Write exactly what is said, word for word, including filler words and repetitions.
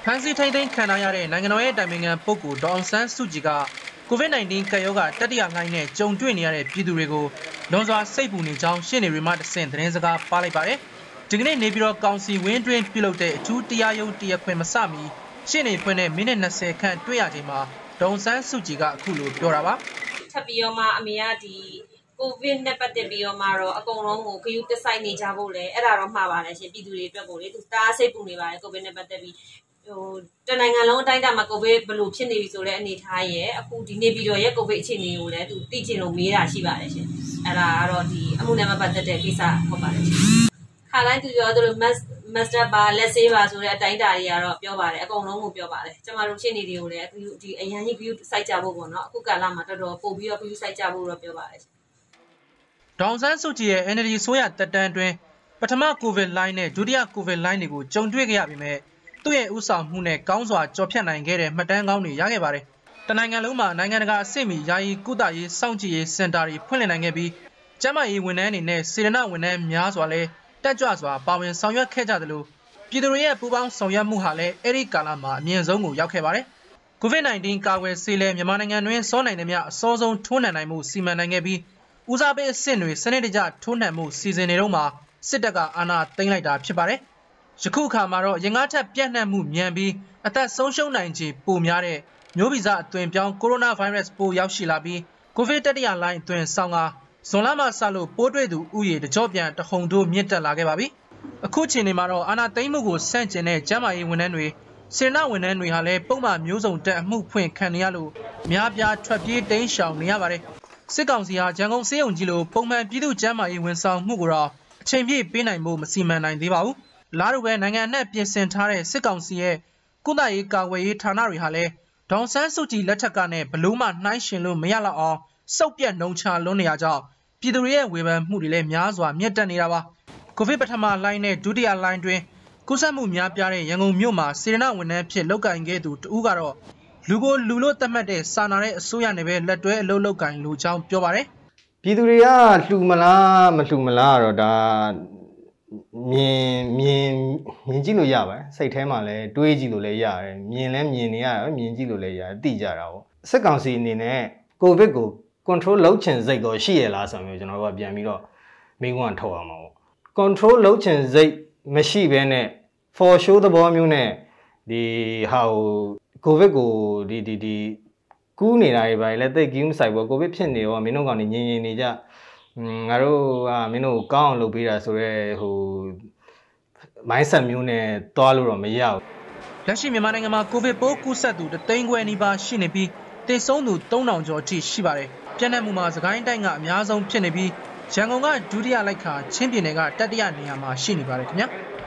ဖန်စီထိန်သိမ်းခံရတဲ့နိုင်ငံတော်ရဲ့တိုင်ပင်ခံပုဂ္ဂိုလ်ဒေါအောင်ဆန်းစုကြည်က ကိုဗစ် ၁၉ ကပ်ရောဂါတတိယလှိုင်းနဲ့ကြုံတွေ့နေရတဲ့ပြည်သူတွေကိုလွန်စွာစိတ်ပူနေကြောင်းရှင်းနေရီမှတဆင့်သတင်းစကားပါလိုက်ပါတယ်။ဒီကနေ့နေပြည်တော်ကောင်စီဝင်းတွင်းပြုလုပ်တဲ့အထူးတရားရုံးတရားခွင်မစမီရှင်းနေဖွင့်တဲ့မိနစ်၂၀ခန့်တွေ့ရချိန်မှာဒေါအောင်ဆန်းစုကြည်ကအခုလိုပြောတာပါ။ထပ်ပြီးတော့မှအမေကဒီကိုဗစ်နဲ့ပတ်သက်ပြီးတော့မှတော့အကုန်လုံးကိုဂရုတစိုက်နေကြဖို့လေအဲ့ဒါတော့မှားပါတယ်ရှင်ပြည်သူတွေအတွက်ကိုလေသူတားစိတ်ပူနေပါတယ်ကိုဗစ်နဲ့ပတ်သက်ပြီးဟိုတနိုင်ငံလုံးအတိုင်းအတာမှာကိုဗစ်ဘယ်လိုဖြစ်နေပြီဆိုတဲ့အနေထားရဲ့အခုဒီနေပြည်တော်ရဲ့ကိုဗစ်အခြေအနေကိုလည်းသူသိချင်လို့မေးတာရှိပါတယ်ရှင်အဲ့ဒါကတော့ဒီအမှုနဲ့မပတ်သက်တဲ့ကိစ္စဟုတ်ပါတယ်ရှင်ခါတိုင်းသူပြောသလို master ပါလက်ဆေးပါဆိုတဲ့အတိုင်းအတာတွေကတော့ပြောပါတယ်အကုန်လုံးကိုပြောပါတယ်ကျမတို့ရှင်းနေတွေကိုလည်းဒီအရန်ကြီး view စိုက်ကြဖို့ပေါ့နော်အခုကာလမှာတော်တော်ပို့ပြီးတော့ view စိုက်ကြဖို့တော့ပြောပါတယ်ရှင်ဒေါအောင်ဆန်းစုကြည်ရဲ့ N L D ဆိုရတက်တန်းတွင်ပထမကိုဗစ်လိုင်းနဲ့ဒုတိယကိုဗစ်လိုင်းတွေကိုကြုံတွေ့ခဲ့ရပြီးမြဲသူ့ရဲ့ဥဆောင်မှုနဲ့ကောင်းစွာကြော်ဖြတ်နိုင်ခဲ့တဲ့မှတ်တမ်းကောင်းတွေရခဲ့ပါတယ်။တနိုင်ငံလုံးမှာနိုင်ငံတကာအဆင့်မီယာယီကုသရေးစောင့်ကြည့်ရေးစင်တာတွေဖွင့်လှစ်နိုင်ခဲ့ပြီးကျန်းမာရေးဝန်ထမ်းတွေနဲ့စေတနာဝန်ထမ်းများစွာလည်းတက်ကြွစွာပါဝင်ဆောင်ရွက်ခဲ့ကြသလိုပြည်သူတွေရဲ့ပူးပေါင်းဆောင်ရွက်မှုဟာလည်းအဲ့ဒီကာလမှာအမြင့်ဆုံးကိုရောက်ခဲ့ပါတယ်။ကိုဗစ် ၁၉ ကာကွယ်ဆေးလည်းမြန်မာနိုင်ငံတွင်စောနိုင်သမျှအစောဆုံးထိုးနှံနိုင်မှုစီမံနိုင်ခဲ့ပြီးဦးစားပေးအဆင့်တွေစနစ်တကျထိုးနှံမှုစီစဉ်နေတော့မှစစ်တပ်ကအာဏာသိမ်းလိုက်တာဖြစ်ပါတယ်။ယခုအခါမှာတော့ရင်ကားထက်ပြန့်နှံ့မှုမြန်ပြီးအသက်ဆုံးရှုံးနိုင်ခြေပိုများတဲ့မျိုးဗီဇအသွင်ပြောင်းကိုရိုနာဗိုင်းရပ်စ်ပိုးရောက်ရှိလာပြီးကိုဗစ်တတိယလှိုင်းအသွင်ဆောင်ကဇွန်လမှစလို့ပိုးတွေ့သူဥယေတကြော့ပြန်တဟုန်ထိုးမြင့်တက်လာခဲ့ပါပြီ။အခုချိန်နေမှာတော့အာဏာသိမ်းမှုကိုဆန့်ကျင်တဲ့ကျန်းမာရေးဝန်ထမ်းတွေစေနာဝန်ထမ်းတွေဟာလည်းပုံမှန်မျိုးစုံတက်အမှုဖွင့်ခံနေရလို့များပြားထွက်ပြေးတိမ်းရှောင်နေရပါတယ်။စစ်ကောင်စီဟာရန်ကုန်စေယုံကြီးလိုပုံမှန်ပြည်သူ့ကျန်းမာရေးဝန်ဆောင်မှုကိုတော့အချိန်ပြည့်ပေးနိုင်ဖို့မစီမံနိုင်သေးပါဘူး။လာတို့ပဲနိုင်ငံအနှံ့ပြင်ဆင်ထားတဲ့စစ်ကောင်စီရဲ့ကုသရေးကာကွယ်ရေးဌာနတွေဟာလည်းဒေါအောင်ဆန်းစုကြည်လက်ထက်ကနဲ့ဘလို့မှနှိုင်းရှင်လို့မရတော့အောင်စုပ်ပြတ်နှုံချလွန်းနေရကြောင်းပြည်သူတွေရဲ့ဝေဖန်မှုတွေလည်းများစွာမြင့်တက်နေတာပါ။ကိုဗစ်ပထမလှိုင်းနဲ့ဒုတိယလှိုင်းတွင်ကူးစက်မှုများပြားတဲ့ရန်ကုန်မြို့မှာစေတနာဝန်ထမ်းဖြစ်လုပ်ကင်ခဲ့သူတဦးကတော့လူကိုလူလို့သတ်မှတ်တဲ့စာနာတဲ့အစိုးရနဲ့ပဲလက်တွဲအလုပ်လုပ်ကင်လူကြောင်းပြောပါတယ်။ပြည်သူတွေကလှူမလားမလှူမလားတော့ဒါမြင်မြင်မြင်ကြည့်လို့ရပါတယ်စိတ်ထဲမှာလည်းတွေးကြည့်လို့လည်းရတယ်မြင်လဲမြင်နေရတယ်မြင်ကြည့်လို့လည်းရတယ်သိကြတာပေါ့စစ်ကောင်စီအနေနဲ့ကိုဗစ်ကို control လုပ်ချင်စိတ်တော့ရှိရလားဆိုမျိုးကျွန်တော်တို့ကပြန်ပြီးတော့မိကွန်းထုတ်အောင်ပါပေါ့ control လုပ်ချင်စိတ်မရှိဘဲနဲ့ for show သဘောမျိုးနဲ့ဒီဟာကိုဗစ်ကိုဒီဒီဒီကူးနေတာတွေပါလေတိတ်ကြီးမဆိုင်ဘူးကိုဗစ်ဖြစ်နေရောမင်းတို့ကောင်နေငြင်းငြင်းနေကြငါတို့ကမင်းတို့ကောင်းအောင်လုပ်ပေးတာဆိုတော့ဟို mindset မျိုးနဲ့တွားလို့တော့မရဘူးလက်ရှိမြန်မာနိုင်ငံမှာကိုဗစ်ပိုးကူးစက်သူတသိန်းခွဲနီးပါးရှိနေပြီးသေဆုံးသူသုံးထောင်ကျော်အထိရှိပါတယ်ပြန့်နှံ့မှုမှာစကိုင်းတိုင်းကအများဆုံးဖြစ်နေပြီးရန်ကုန်ကဒုတိယလိုက်ခါချင်းပြည်နယ်ကတတိယနေရာမှာရှိနေပါတယ်ခင်ဗျာ